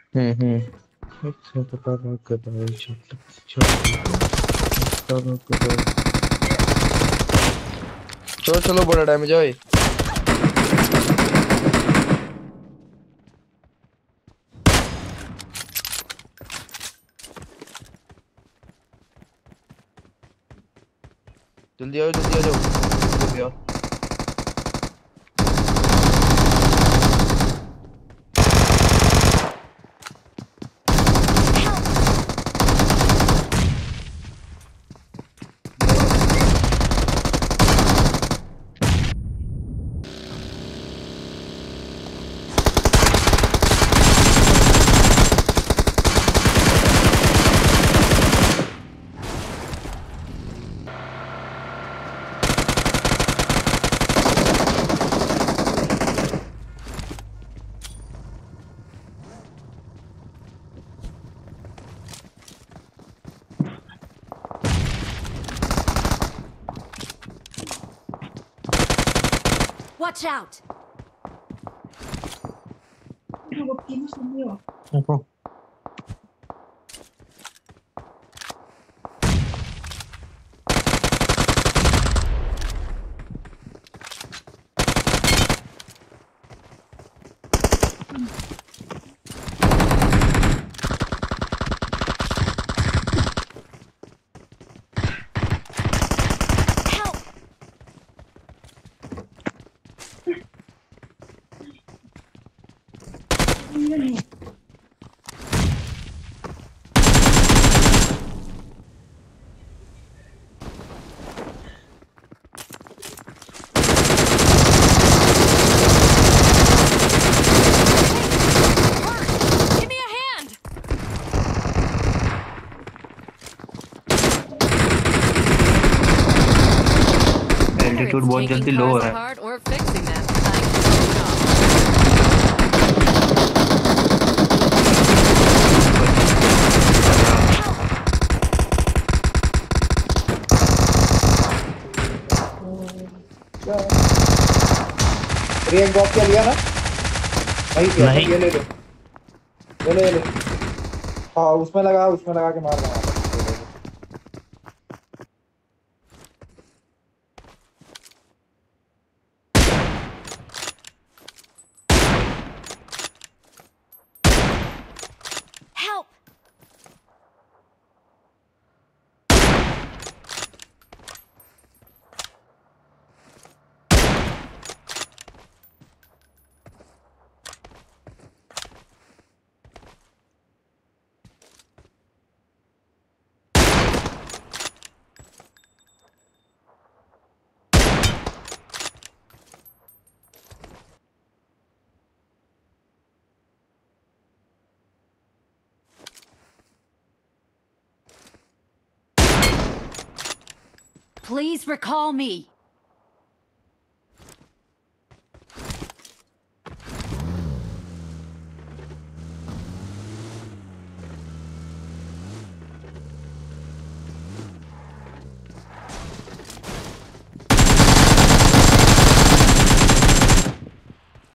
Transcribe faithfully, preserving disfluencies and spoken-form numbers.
हम्म हम्म। अच्छा पता बात कर रहा है छोटा छोटा पता बात कर रहा है। चलो चलो बड़ा डैमेज है भाई। जल्दी आओ जल्दी आ जाओ। हो गया। Watch out! देखो Help! Give me a hand! Whether altitude it's बहुत taking जल्दी लो हो cars रहा है। apart or fixing them, I can stop. React box क्या लिया ना? नहीं किया तो नहीं ये ले लो। ये ले ये ले। हाँ उसमें लगा उसमें लगा के मार लगा। Help! Please recall me.